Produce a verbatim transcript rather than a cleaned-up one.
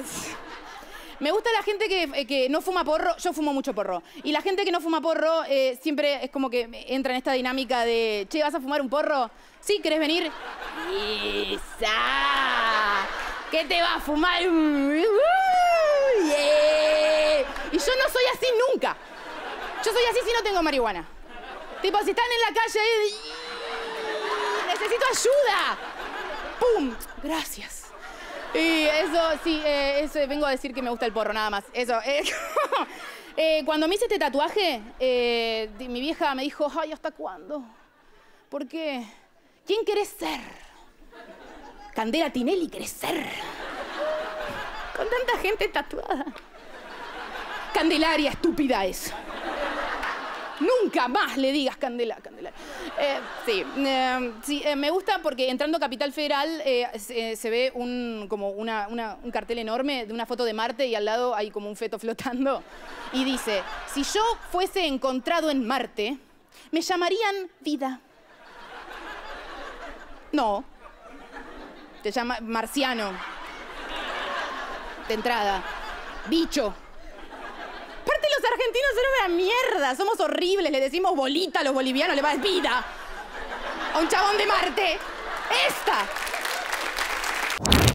Me gusta la gente que, que no fuma porro. Yo fumo mucho porro. Y la gente que no fuma porro eh, siempre es como que entra en esta dinámica de, che, ¿vas a fumar un porro? Sí, ¿querés venir? ¡Isa! ¿Qué te va a fumar? Uh, yeah. Y yo no soy así nunca. Yo soy así si no tengo marihuana. Tipo, si están en la calle ahí, necesito ayuda. ¡Pum! Gracias. Y eso, sí, eh, eso, vengo a decir que me gusta el porro, nada más. Eso. Eh, eh, cuando me hice este tatuaje, eh, mi vieja me dijo, ay, ¿hasta cuándo? ¿Por qué? ¿Quién querés ser? Candela Tinelli querés ser. Con tanta gente tatuada. Candelaria estúpida es. Nunca más le digas Candela, Candelaria. Eh, sí, eh, sí eh, me gusta porque entrando a Capital Federal eh, se, se ve un, como una, una, un cartel enorme de una foto de Marte y al lado hay como un feto flotando. Y dice, si yo fuese encontrado en Marte, me llamarían vida. No. Te llama marciano. De entrada. Bicho. Aparte los argentinos son una mierda, somos horribles, le decimos bolita a los bolivianos, le vas vida a un chabón de Marte. ¡Esta!